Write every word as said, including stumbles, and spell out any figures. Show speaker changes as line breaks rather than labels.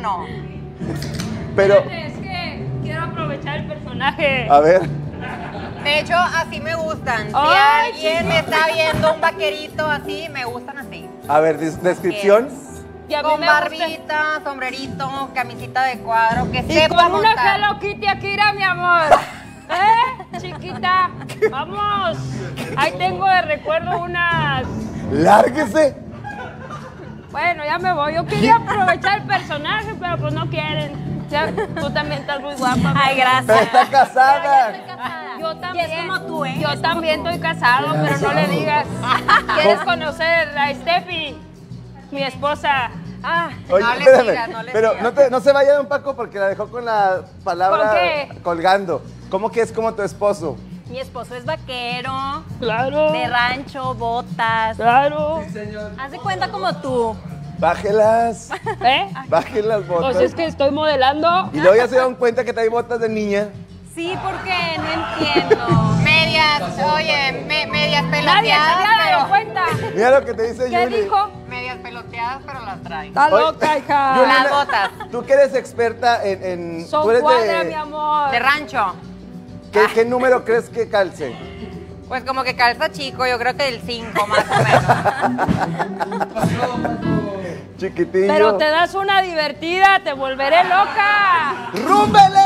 no.
Pero...
Es que quiero aprovechar el personaje.
A ver.
De hecho, así me gustan. Si
Ay,
alguien me está viendo un vaquerito así, me gustan así.
A ver, des- descripción.
Y a mí
Con
me gusta-
barbita, sombrerito, camisita de cuadro, que
Y
sepa
con una
montar.
Hello Kitty Akira, mi amor. ¿Eh? Chiquita. Vamos. Ahí tengo de recuerdo unas...
¡Lárguese!
Bueno, ya me voy. Yo quería aprovechar el personaje, pero pues no quieren. Ya, tú también estás muy guapa.
Ay, gracias.
Pero está casada.
Yo también.
Y es como tú, ¿eh?
Yo
Es como
también
tú.
estoy casado, pero no le digas. ¿Quieres conocer a Steffi? Mi esposa.
Ah,
Oye,
no le
espérame,
sigas, no le
pero
sigas.
no, te- no se vaya don Paco porque la dejó con la palabra
¿Con qué?
colgando. ¿Cómo que es como tu esposo?
Mi esposo es vaquero,
Claro.
de rancho, botas.
Claro.
Haz de cuenta como tú.
Bájelas,
¿Eh?
bajen las botas.
Pues es que estoy modelando.
Y luego ya se dan cuenta que trae botas de niña.
Sí, porque no entiendo. Medias, oye, me- medias
Nadie se había
peloteadas,
dado
pero...
cuenta.
Mira lo que te dice
¿Qué
Yuli.
dijo?
Medias peloteadas, pero las trae.
Está
Oye,
loca, hija.
Yuli,
Las botas.
Tú que eres experta en... en
Son
tú eres
cuadra,
de-
mi amor.
De rancho.
¿qué, ¿Qué número crees que calce?
Pues como que calza chico, yo creo que el cinco más o menos.
Chiquitillo.
Pero te das una divertida, te volveré loca.
¡Rúmbele!